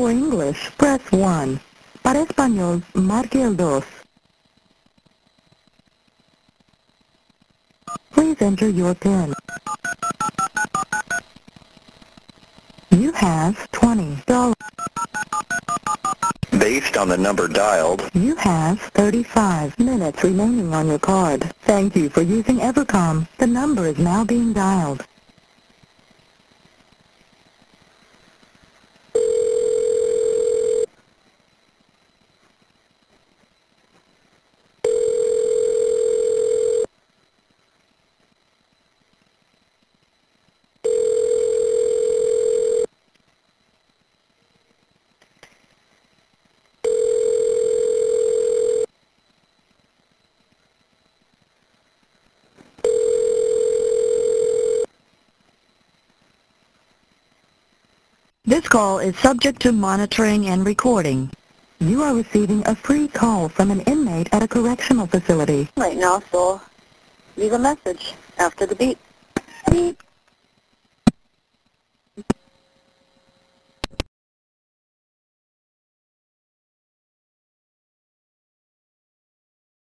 For English, press 1. Para español, marque el 2. Please enter your PIN. You have $20. Based on the number dialed, You have 35 minutes remaining on your card. Thank you for using Evercom. The number is now being dialed. This call is subject to monitoring and recording. You are receiving a free call from an inmate at a correctional facility. Right now, so leave a message after the beep. Beep.